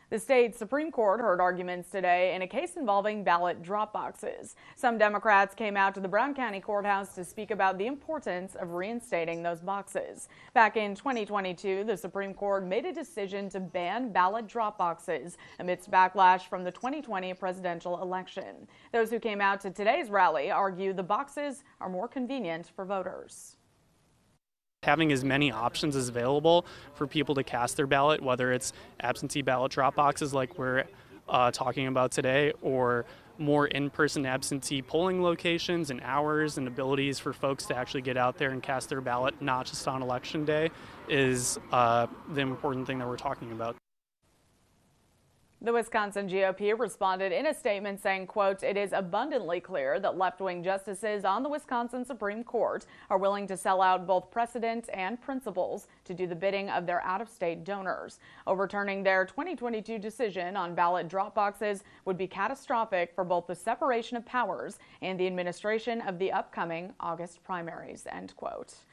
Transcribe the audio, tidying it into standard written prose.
The state Supreme Court heard arguments today in a case involving ballot drop boxes. Some Democrats came out to the Brown County Courthouse to speak about the importance of reinstating those boxes. Back in 2022, the Supreme Court made a decision to ban ballot drop boxes amidst backlash from the 2020 presidential election. Those who came out to today's rally argue the boxes are more convenient for voters. Having as many options as available for people to cast their ballot, whether it's absentee ballot drop boxes like we're talking about today, or more in-person absentee polling locations and hours and abilities for folks to actually get out there and cast their ballot, not just on election day, is the important thing that we're talking about. The Wisconsin GOP responded in a statement saying, quote, "It is abundantly clear that left-wing justices on the Wisconsin Supreme Court are willing to sell out both precedent and principles to do the bidding of their out-of-state donors. Overturning their 2022 decision on ballot drop boxes would be catastrophic for both the separation of powers and the administration of the upcoming August primaries," end quote.